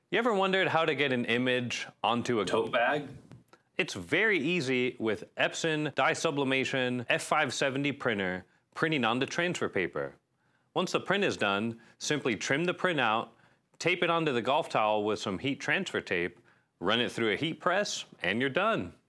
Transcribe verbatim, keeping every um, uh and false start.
You ever wondered how to get an image onto a Tote bag? It's very easy with Epson dye sublimation F five seventy printer printing onto transfer paper. Once the print is done, simply trim the print out, tape it onto the golf towel with some heat transfer tape, run it through a heat press, and you're done.